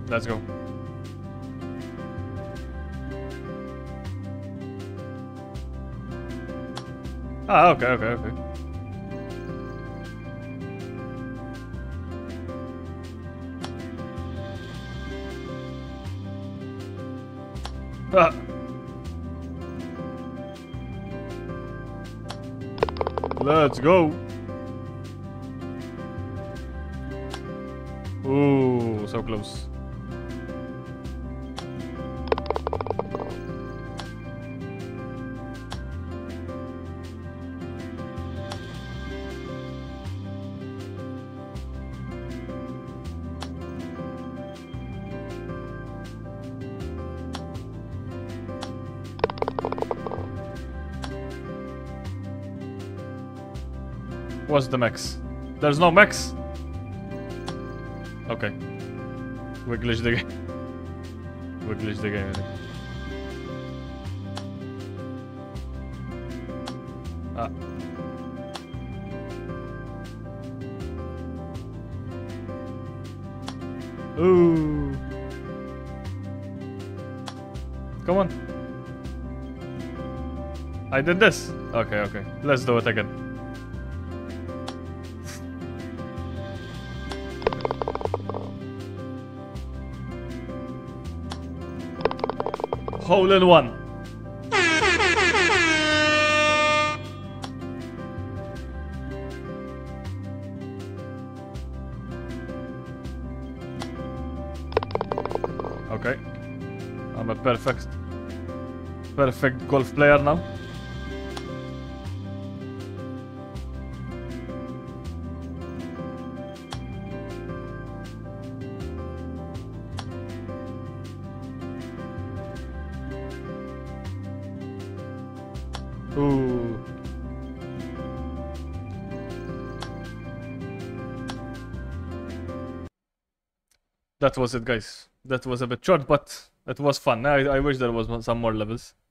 Let's go. Ah, okay, okay, okay. Ah. Let's go. Ooh, so close. What's the max? There's no max. Okay. We glitched the game. We glitched the game, I think. Ah. Ooh. Come on. I did this. Okay, okay. Let's do it again. Hole in one. Okay. I'm a perfect golf player now. Ooh. That was it, guys. That was a bit short, but it was fun. I wish there was some more levels.